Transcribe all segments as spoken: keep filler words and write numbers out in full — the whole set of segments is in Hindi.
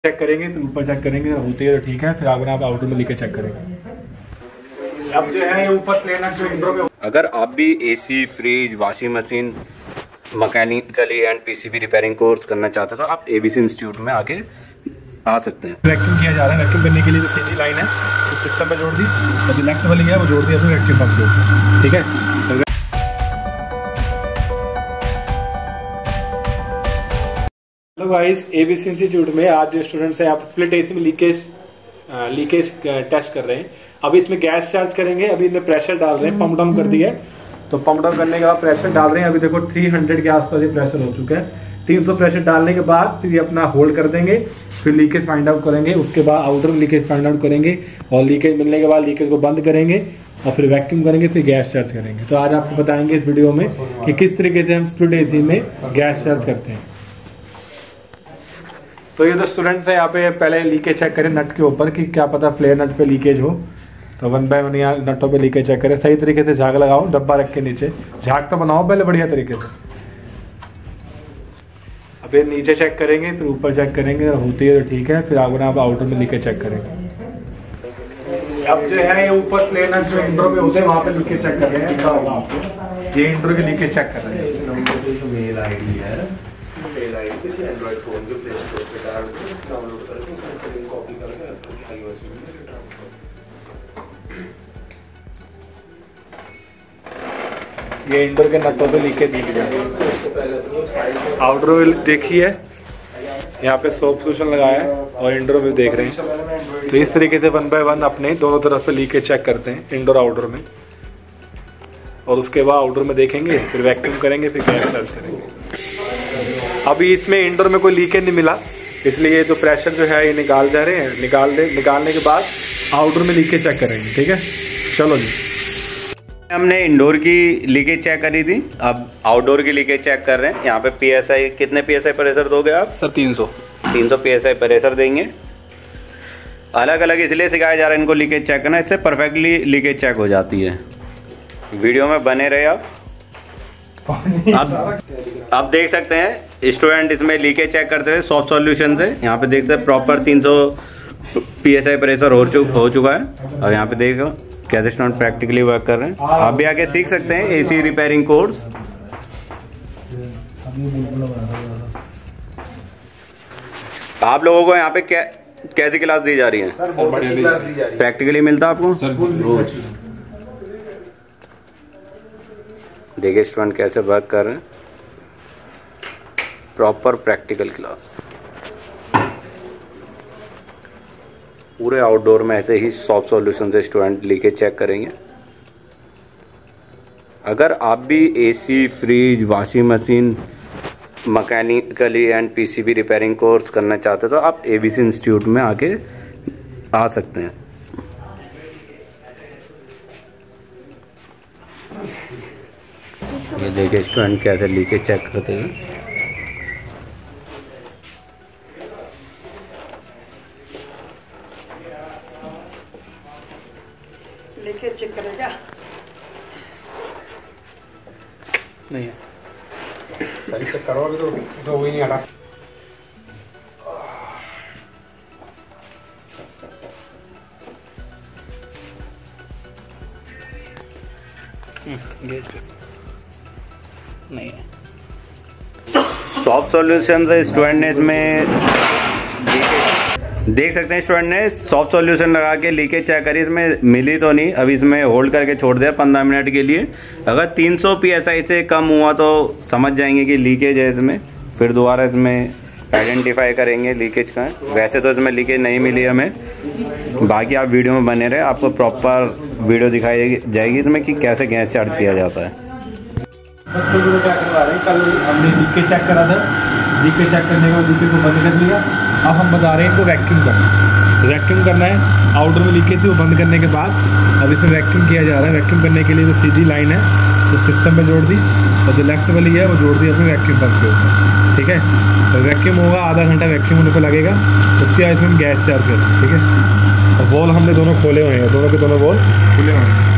चेक करेंगे, फिर ऊपर चेक करेंगे, होती है तो ठीक है, फिर आगे आप आउटर में लीकेज चेक करेंगे। अब जो है ये ऊपर प्लेन जो इंट्रो पे। अगर आप भी AC, fridge, washing machine, mechanically and PCB repairing course करना चाहते हैं तो आप एबीसी इंस्टीट्यूट में आके आ सकते हैं। वैक्यूम किया जा रहा है, वैक्यूम करने के लिए जो सीधी लाइन है तो सिस्टम में जोड़ दी और जो लेफ्ट वाली है वो जोड़ दी अपने वैक्यूम पंप को, ठीक है। हेलो गाइस, एबीसी इंस्टीट्यूट में आज जो स्टूडेंट्स हैं आप स्प्लिट एसी में लीकेज लीकेज टेस्ट कर रहे हैं। अभी इसमें गैस चार्ज करेंगे, अभी इनमें प्रेशर डाल रहे हैं, पंप डाउन कर दिया है तो पंप डाउन करने के बाद प्रेशर डाल रहे हैं। अभी देखो तीन सौ के आसपास ये प्रेशर हो चुका है। तीन सौ प्रेशर डालने के बाद फिर ये अपना होल्ड कर देंगे, फिर लीकेज फाइंड आउट करेंगे, उसके बाद आउटर लीकेज फाइंड आउट करेंगे और लीकेज मिलने के बाद लीकेज को बंद करेंगे और फिर वैक्यूम करेंगे, फिर गैस चार्ज करेंगे। तो आज आपको बताएंगे इस वीडियो में कि किस तरीके से हम स्प्लिट एसी में गैस चार्ज करते हैं। तो ये जो स्टूडेंट्स हैं यहाँ पे पहले लीकेज चेक करें नट के ऊपर कि क्या पता फ्लेयर नट पे लीकेज हो, तो वन बाय वन यहाँ नटों पे लीकेज चेक करें। सही तरीके से झाग लगाओ, डब्बा रख के नीचे झाग तो बनाओ पहले बढ़िया तरीके से। अब ये नीचे चेक करेंगे, फिर ऊपर चेक करेंगे, होती है तो ठीक है, फिर आगे आप आउटर में लीकेज चेक करेंगे। अब जो है ये ऊपर प्लेन नट जो इंट्रो पे होते हैं वहाँ पे लीकेज चेक कर रहे हैं। ये इंट्रो के लीकेज चेक कर रहे हैं। मेल आईडी किसी एंड्रॉइड फोन के प्ले स्टोर पे डाल के डाउनलोड करके उसका लिंक कॉपी करके आईओएस में ट्रांसफर। ये इंडोर के नटों पे लीकेज दिख जाए। आउटर में देखिए यहाँ पे सोप सोल्यूशन लगाया है और इंडोर में देख रहे हैं। तो इस तरीके से वन बाय वन अपने दोनों तरफ से लीकेज चेक करते हैं, इंडोर आउटडोर में, और उसके बाद आउटडोर में देखेंगे, फिर वैक्यूम करेंगे, फिर गैस चार्ज करेंगे। अभी इसमें इंडोर में कोई लीकेज नहीं मिला, इसलिए जो प्रेशर जो है ये निकाल जा रहे हैं। निकाल दे निकालने के बाद आउटडोर में लीकेज चेक करेंगे, ठीक है। चलो जी, हमने इंडोर की लीकेज चेक करी थी, अब आउटडोर की लीकेज चेक कर रहे हैं। यहाँ पे पीएसआई कितने पीएसआई प्रेशर दोगे आप? सर तीन सौ तीन सौ पीएसआई प्रेशर देंगे। अलग अलग इसलिए सिखाया जा रहा है इनको लीकेज चेक करना, इससे परफेक्टली लीकेज चेक हो जाती है। वीडियो में बने रहे आप। अब आप देख सकते हैं स्टूडेंट इसमें लीकेज चेक करते हैं सॉफ्ट सॉल्यूशन से। यहाँ पे देख सकते हैं प्रॉपर तीन सौ पीएसआई प्रेशर हो चुका हो चुका है। और यहाँ पे देखो कैसे स्टूडेंट प्रैक्टिकली वर्क कर रहे हैं। आप भी आगे सीख सकते हैं एसी रिपेयरिंग कोर्स। आप लोगों को यहाँ पे क्या कैसी क्लास दी जा रही है? प्रैक्टिकली मिलता है आपको? देखिए स्टूडेंट कैसे वर्क कर रहे हैं, प्रॉपर प्रैक्टिकल क्लास। पूरे आउटडोर में ऐसे ही सॉफ्ट सॉल्यूशन से स्टूडेंट लीकेज चेक करेंगे। अगर आप भी AC, fridge, washing machine, mechanically and PCB repairing course करना चाहते हैं तो आप एबीसी इंस्टीट्यूट में आके आ सकते हैं। ये देखिए स्टूडेंट कैसे लीकेज चेक करते हैं। लीकेज चेक करेगा? नहीं है, सही चेक करो। अभी तो तो वही नहीं हटा। गैस पे नहीं है। सॉफ्ट सॉल्यूशन से स्टूडेंट ने इसमें देख सकते हैं स्टूडेंट ने सॉफ्ट सॉल्यूशन लगा के लीकेज चेक करी, इसमें मिली तो नहीं। अभी इसमें होल्ड करके छोड़ दिया पंद्रह मिनट के लिए। अगर तीन सौ पीएसआई से कम हुआ तो समझ जाएंगे कि लीकेज है इसमें, फिर दोबारा इसमें आइडेंटिफाई करेंगे लीकेज का। वैसे तो इसमें लीकेज नहीं मिली हमें। बाकी आप वीडियो में बने रहे, आपको प्रॉपर वीडियो दिखाई जाएगी इसमें कि कैसे गैस चार्ज किया जाता है। बच्चों को क्या करवा रहे हैं, कल हमने लीकेज चेक करा था, लीकेज चेक करने के बाद लीकेज को बंद कर दिया। अब हम बता रहे हैं इनको वैक्यूम करना है। वैक्यूम करना है, आउटर में लीकेज थी वो बंद करने के बाद अब इसमें वैक्यूम किया जा रहा है। वैक्यूम करने के लिए जो सीधी लाइन है तो सिस्टम में जोड़ दी और जो लेफ्ट वाली है वो जोड़ दी अपने वैक्यूम पंप के ऊपर, ठीक है। तो वैक्यूम होगा, आधा घंटा वैक्यूम होने को लगेगा, उसके बाद इसमें हम गैस चार्ज करें, ठीक है। और बॉल हमने दोनों खोले हुए हैं, दोनों के दोनों बॉल खुले हुए हैं।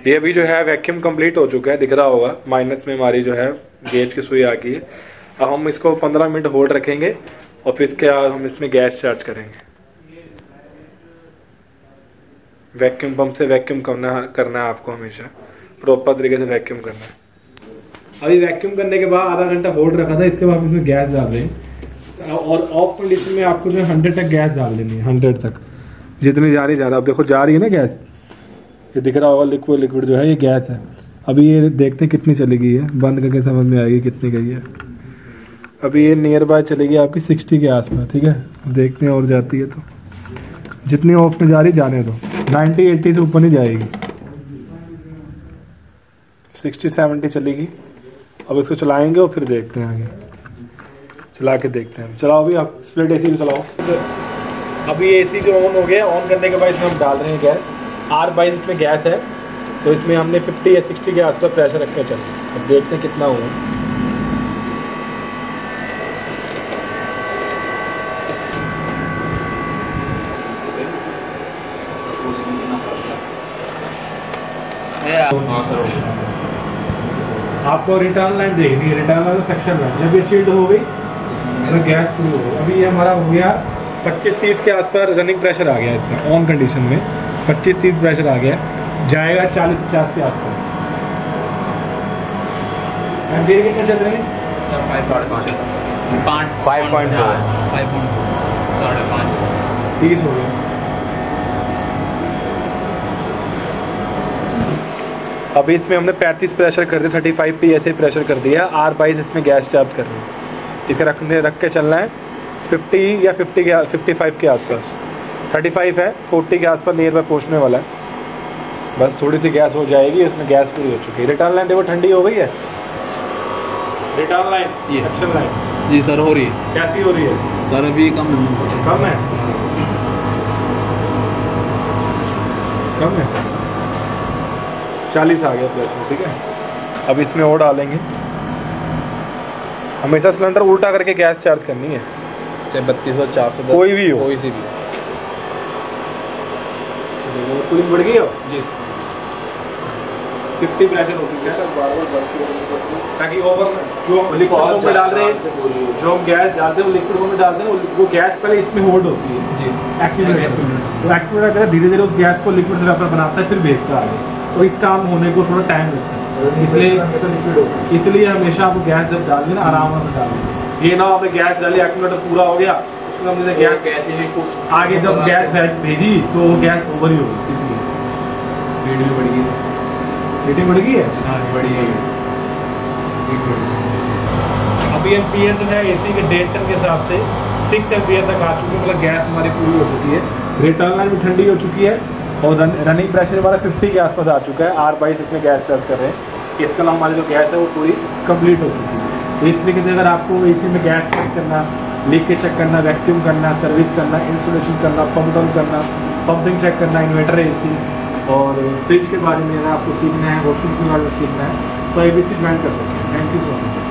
ये अभी जो है वैक्यूम कंप्लीट हो चुका है, दिख रहा होगा माइनस में हमारी जो है गेज की सुई आ गई है। अब हम इसको पंद्रह मिनट होल्ड रखेंगे और फिर इसके बाद हम इसमें गैस चार्ज करेंगे। वैक्यूम पंप से वैक्यूम करना करना है आपको, हमेशा प्रॉपर तरीके से वैक्यूम करना है। अभी वैक्यूम करने के बाद आधा घंटा होल्ड रखा था, इसके बाद इसमें गैस डाल दें और ऑफ कंडीशन में आपको जो है हंड्रेड तक गैस डाल देनी है, हंड्रेड तक जितनी जा रही ज़्यादा। अब देखो जा रही है ना गैस, ये दिख रहा होगा लिक्विड लिक्विड जो है ये गैस है। अभी ये देखते हैं कितनी चली गई है, बंद करके समझ में आएगी कितनी गई है। अभी ये नियर बाय चलेगी आपकी सिक्सटी के आसपास, ठीक है। देखते हैं और जाती है तो, जितनी ऑफ में जा रही जाने दो, नाइन्टी एट्टी से ऊपर नहीं जाएगी, सिक्सटी सेवेंटी चलेगी। अब इसको चलाएंगे और फिर देखते हैं आगे, चला के देखते हैं। चलाओ अभी आप स्प्लिट एसी को चलाओ। तो अभी एसी जो ऑन हो गया, ऑन करने के बाद इसमें हम डाल रहे हैं गैस। आर बाईस इसमें गैस है, तो इसमें हमने फिफ्टी या सिक्सटी के आसपास प्रेशर रख के चलें। अब देखते हैं कितना हुआ। आपको रिटर्न लाइन देखनी है, रिटर्न लाइन सेक्शन लाइन जब ये शील्ड हो गई तो गैस शुरू हो गई। अभी ये हमारा हो गया पच्चीस तीस के आसपास रनिंग प्रेशर आ गया इसका, ऑन कंडीशन में पच्चीस तीस प्रेशर आ गया, जाएगा चालीस पचास के आसपास। देर कितने चल रहे हैं सर? फाइव साढ़े पाँच फाइव पॉइंट फाइव पॉइंट साढ़े पाँच तीस हो गया। अभी इसमें हमने पैंतीस प्रेशर कर दिया, पैंतीस पी ऐसे प्रेशर कर दिया। आर बाईस इसमें गैस चार्ज कर रहे हैं, इसे रखने रख के चलना है पचास या पचास के पचपन के आसपास। पैंतीस है, चालीस के आसपास नियर बाय पहुँचने वाला है। बस थोड़ी सी गैस हो जाएगी, इसमें गैस पूरी हो चुकी है। रिटर्न लाइन देखो ठंडी हो गई है, रिटर्न लाइन ये सक्शन लाइन जी सर हो रही है। कैसी हो रही है सर अभी कम कम है, कम है, चालीस आ गया प्रेशर, ठीक है। अब इसमें और डालेंगे। हमेशा सिलेंडर उल्टा करके गैस चार्ज करनी है, चाहे बत्तीस सौ चार सौ कोई भी हो, कोई सी भी कूलिंग बढ़ गई हो जी। फिफ्टी प्रेशर हो चुका है, ताकि ओवर जो लिक्विड फॉर्म में डाल रहे हैं, जो हम गैस डालते हैं वो लिक्विड फॉर्म में डालते हैं, वो गैस पहले इसमें होल्ड होती है जी एक्यूमुलेटर। तो एक्यूमुलेटर धीरे धीरे उस गैस को लिक्विड से वेपर बनाता है, फिर भेजता है। तो इस काम होने को थोड़ा टाइम लगता है, इसलिए इसलिए हमेशा आपको गैस जब डाल देना आराम से डालें। ये ना आपने गैस डाली एक्यूमुलेटर पूरा हो गया, उसमें हमने गैस गैस ही आगे जब गैस भेजी तो वो गैस ओवर ही होगी, इसलिए वीडियो बढ़ गई, रेटिंग बढ़ गई है। हाँ बढ़ी है। अभी एम्पियर जो है एसी के डेढ़ टन के हिसाब से सिक्स एम्पियर तक आ चुकी है, मतलब गैस हमारी पूरी हो चुकी है। रिटर्न लाइन भी ठंडी हो चुकी है और रन, रनिंग प्रेशर हमारा पचास के आसपास आ चुका है। आर बाईस इसमें गैस चार्ज कर रहे हैं। इसके अलावा हमारी जो गैस है वो पूरी कंप्लीट हो चुकी है। तो इस तरीके से अगर आपको एसी में गैस चेक करना, लीकेज चेक करना, वैक्यूम करना, सर्विस करना, इंस्टॉलेशन करना, पंप डाउन करना, पंपिंग चेक करना, इन्वर्टर एसी और फ्रिज के बारे में अगर आपको सीखना है, वॉशिंग के बारे में सीखना है तो एबीसी ज्वाइन कर सकते हैं। Thank you so much.